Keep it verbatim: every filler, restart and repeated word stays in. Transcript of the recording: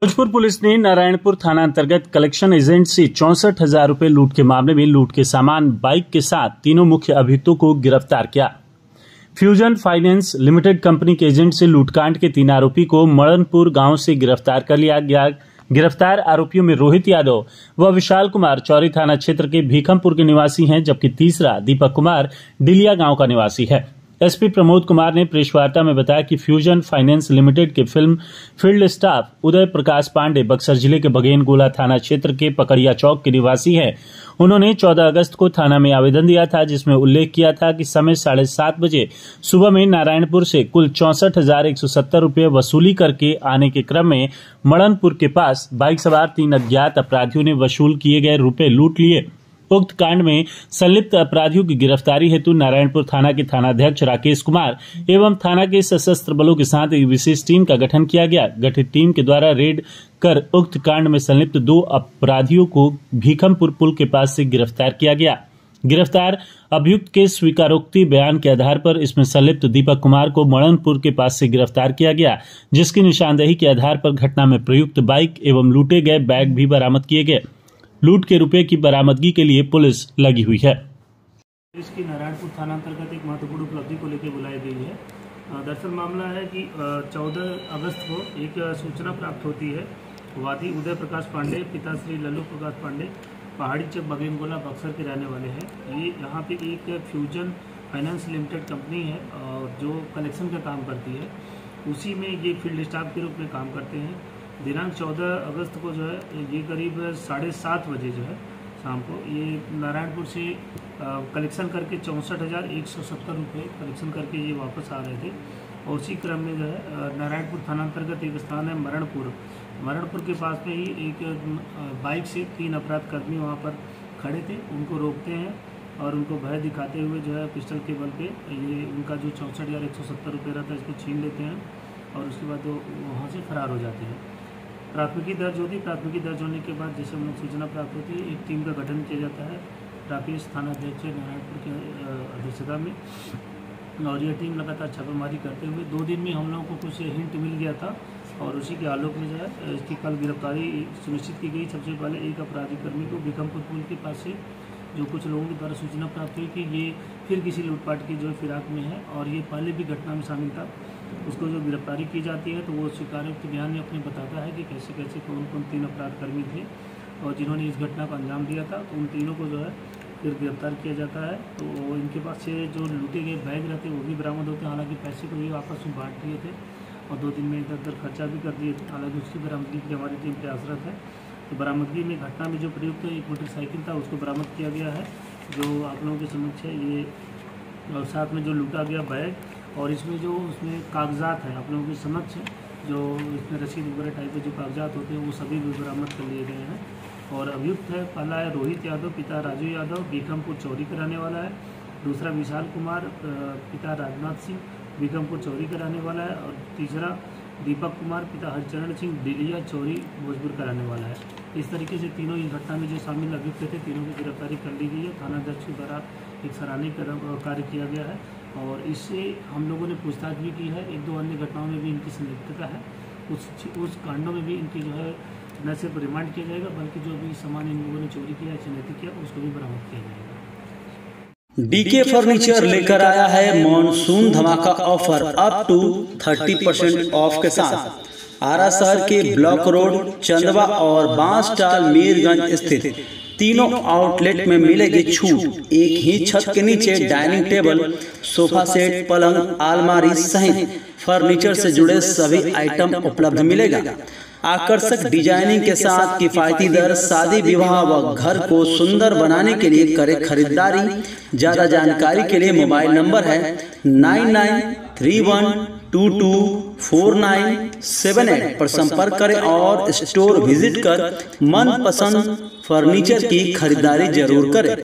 Bhojpur police ने नारायणपुर थाना अंतर्गत कलेक्शन एजेंट से चौसठ हजार रूपये लूट के मामले में लूट के सामान बाइक के साथ तीनों मुख्य अभियुक्तों को गिरफ्तार किया। फ्यूजन फाइनेंस लिमिटेड कंपनी के एजेंट से लूटकांड के तीन आरोपी को मरणपुर गांव से गिरफ्तार कर लिया गया। गिरफ्तार आरोपियों में रोहित यादव व विशाल कुमार चौरी थाना क्षेत्र के भीखमपुर के निवासी हैं, जबकि तीसरा दीपक कुमार डिलिया गांव का निवासी है। एसपी प्रमोद कुमार ने प्रेस वार्ता में बताया कि फ्यूजन फाइनेंस लिमिटेड के film field staff Uday Prakash Pandey Buxar जिले के बगेन गोला थाना क्षेत्र के पकड़िया चौक के निवासी हैं। उन्होंने चौदह अगस्त को थाना में आवेदन दिया था, जिसमें उल्लेख किया था कि समय साढ़े सात बजे सुबह में नारायणपुर से कुल चौसठ हजार एक सौ सत्तर रूपये वसूली करके आने के क्रम में मरणपुर के पास बाइक सवार तीन अज्ञात अपराधियों ने वसूल किए गए रुपए लूट लिए। उक्त कांड में संलिप्त अपराधियों की गिरफ्तारी हेतु नारायणपुर थाना के थानाध्यक्ष राकेश कुमार एवं थाना के सशस्त्र बलों के साथ एक विशेष टीम का गठन किया गया। गठित टीम के द्वारा रेड कर उक्त कांड में संलिप्त दो अपराधियों को भीखमपुर पुल के पास से गिरफ्तार किया गया। गिरफ्तार अभियुक्त के स्वीकारोक्ति बयान के आधार पर इसमें संलिप्त दीपक कुमार को मरणपुर के पास से गिरफ्तार किया गया, जिसकी निशानदेही के आधार पर घटना में प्रयुक्त बाइक एवं लूटे गए बैग भी बरामद किए गए। लूट के रुपए की बरामदगी के लिए पुलिस लगी हुई है। पुलिस की नारायणपुर थाना अंतर्गत एक महत्वपूर्ण उपलब्धि को लेकर बुलाई गई है। दरअसल मामला है कि चौदह अगस्त को एक सूचना प्राप्त होती है। वादी उदय प्रकाश पांडे पिता श्री लल्लू प्रकाश पांडे पहाड़ी चक बगेन गोला बक्सर के रहने वाले हैं। ये यहाँ पे एक फ्यूजन फाइनेंस लिमिटेड कंपनी है और जो कलेक्शन का काम करती है, उसी में ये फील्ड स्टाफ के रूप में काम करते हैं। दिनांक चौदह अगस्त को जो है ये करीब साढ़े सात बजे जो है शाम को ये नारायणपुर से कलेक्शन करके चौंसठ हज़ार एक सौ सत्तर रुपये कलेक्शन करके ये वापस आ रहे थे। और उसी क्रम में जो है नारायणपुर थाना अंतर्गत एक स्थान है मरणपुर मरणपुर के पास में ही एक बाइक से तीन अपराध कर्मी वहाँ पर खड़े थे। उनको रोकते हैं और उनको भय दिखाते हुए जो है पिस्टल के बल पे ये उनका जो चौंसठ हज़ार एक सौ सत्तर रुपये रहता है इसको छीन लेते हैं और उसके बाद वो वहाँ से फरार हो जाते हैं। प्राथमिकी दर्ज होती प्राथमिकी दर्ज होने के बाद जैसे हम लोग सूचना प्राप्त होती है, एक टीम का गठन किया जाता है राकेश थानाध्यक्ष नारायणपुर के अध्यक्षता में, और यह टीम लगातार छापेमारी करते हुए दो दिन में हम लोगों को कुछ हिंट मिल गया था और उसी के आलोक में जो है इसकी कल गिरफ्तारी सुनिश्चित की गई। सबसे पहले एक अपराधी कर्मी को भीखमपुर पुल के पास से जो कुछ लोगों के द्वारा सूचना प्राप्त हुई कि ये फिर किसी लूटपाट की जो फिराक में है और ये पहले भी घटना में शामिल था, उसको जो गिरफ्तारी की जाती है तो वो स्वीकारोक्ति बयान में अपने बताता है कि कैसे कैसे कौन कौन तीन अपराध कर्मी थे और जिन्होंने इस घटना को अंजाम दिया था। तो उन तीनों को जो है फिर गिरफ्तार किया जाता है। तो इनके पास से जो लूटे गए बैग रहते हैं वो भी बरामद होते हैं। हालांकि पैसे को भी आपस में बांट दिए थे और दो दिन में इधर उधर खर्चा भी कर दिए थे। हालांकि उसकी बरामदगी की हमारी टीम प्रयासरत है। तो बरामदगी में घटना में जो प्रयुक्त एक मोटरसाइकिल था उसको बरामद किया गया है, जो आप लोगों के समक्ष है ये, और साथ में जो लूटा गया बैग और इसमें जो उसमें कागजात हैं आप लोगों के समक्ष, जो इसमें रसीद वगैरह टाइप के जो कागजात होते हैं वो सभी भी बरामद कर लिए गए हैं। और अभियुक्त है, पहला है रोहित यादव पिता राजू यादव भीखमपुर चौरी का रहने वाला है। दूसरा विशाल कुमार पिता राजनाथ सिंह भीखमपुर चौरी का रहने वाला है। और तीसरा दीपक कुमार पिता हरिचरण सिंह डिलिया चौरी भोजपुर का रहने वाला है। इस तरीके से तीनों इस घटना में जो शामिल अभियुक्त थे तीनों की गिरफ्तारी कर ली गई है। थानाध्यक्ष के द्वारा एक सराहनीय कार्य किया गया है और इससे हम लोगों ने पूछताछ भी की है। एक दो अन्य घटनाओं में भी इनकी संलिप्तता है। उस उस कांडों में भी इनकी जो है न सिर्फ रिमांड किया जाएगा बल्कि जो भी सामान इन लोगों ने चोरी किया चुनौती किया उसको भी बरामद किया जाएगा। डीके फर्नीचर लेकर आया है मॉनसून धमाका ऑफर अप टू तीस परसेंट ऑफ के साथ। आरा शहर के ब्लॉक रोड, चंदवा और बांसटाल मीरगंज स्थित तीनों आउटलेट में मिलेगी छूट। एक ही छत के नीचे डाइनिंग टेबल, सोफा सेट, पलंग, अलमारी सहित फर्नीचर से जुड़े सभी आइटम उपलब्ध मिलेगा। आकर्षक डिजाइनिंग के साथ किफायती दर, शादी विवाह व घर को सुंदर बनाने के लिए करें खरीदारी। ज्यादा जानकारी के लिए मोबाइल नंबर है nine nine three one two two four nine seven eight पर संपर्क करें और स्टोर विजिट कर मन पसंद फर्नीचर की खरीदारी जरूर करें।